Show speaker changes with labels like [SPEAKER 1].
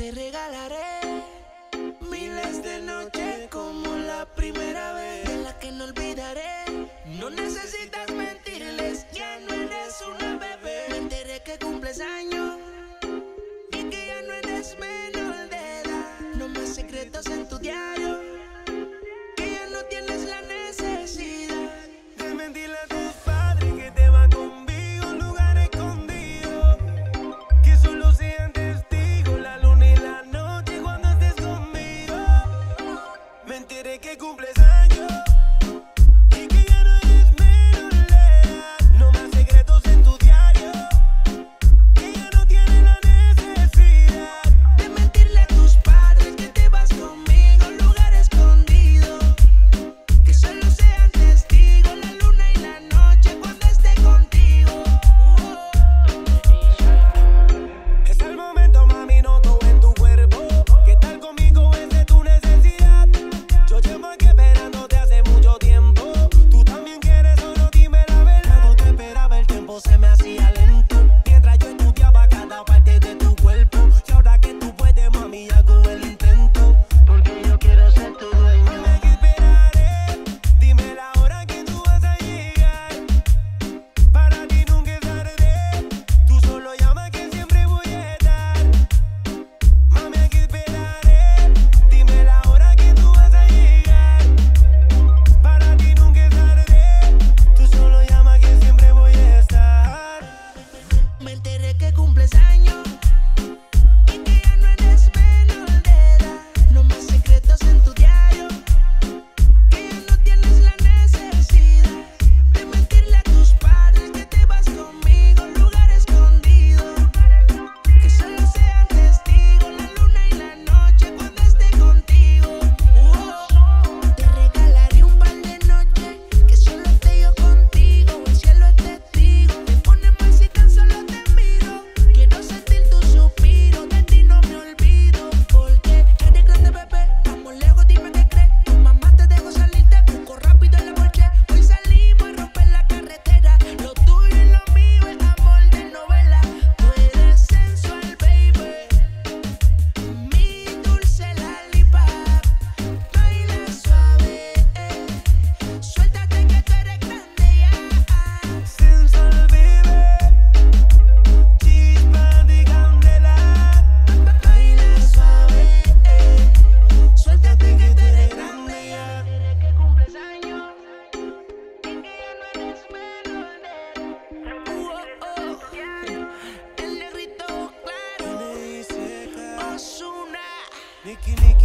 [SPEAKER 1] Te regalaré miles de noches como la primera vez, de la que no olvidaré. No necesitas mentirles, ya no eres una bebé. Me enteré que cumples años y que ya no eres menor de edad. No más secretos en tu diario, que ya no tienes la necesidad
[SPEAKER 2] de mentirle a tus padres que te va conmigo a un lugar escondido, que solo sean testigos la luna y la noche cuando estés conmigo. Me enteré que cumples años y que ya no eres menor de edad. No más secretos en tu diario, que ya no tienes la necesidad
[SPEAKER 1] de mentirle a tus padres que te vas conmigo a un lugar escondido, que solo sean testigos la luna y la noche cuando esté contigo.
[SPEAKER 2] Es el momento, mami, noto en tu cuerpo que estar conmigo es de tu necesidad. Yo llevo aquí esperándote hace mucho tiempo. Tú también quieres, solo dime la verdad. Cuando te esperaba el tiempo se me hacía lento, mientras yo estudiaba cada parte de tu cuerpo. Y ahora que tú puedes, mami, hago el intento, porque yo quiero ser tu dueño. Mami, aquí esperaré, dime la hora que tú vas a llegar. Para ti nunca es tarde, tú solo llama que siempre voy a estar. Mami, aquí esperaré, dime la hora que tú vas a llegar. Para ti nunca es tarde, tú solo llama que siempre voy a estar.
[SPEAKER 1] Me enteré que cumples años y que ya no eres menor de edad. No más secretos en tu diario, que ya no tienes la necesidad de mentirle a tus padres que te vas conmigo a un lugar escondido, que solo sean testigos la luna y la noche cuando esté contigo. Te regalaré un par de noches que solo esté yo contigo. El cielo es testigo, te pone mal si tan solo te miro. Quiero sentir tu suspiro, de ti no me olvido, porque eres grande, bebé. Vamos lejos, dime qué crees. Tu mamá te dejó salir, te busco rápido en la noche. Hoy salimos a romper la carretera. Lo tuyo y lo mío es amor de novela. Tú eres sensual, baby, mi dulce lollipop. Baila suave, suéltate que tú eres grande ya.
[SPEAKER 2] Sensual, bebé, chispa de candela.
[SPEAKER 1] Baila suave, suéltate que tú eres grande ya. Desde que cumples años y que ya no eres menor de edad. El negrito claro, Ozuna.
[SPEAKER 2] Nicky,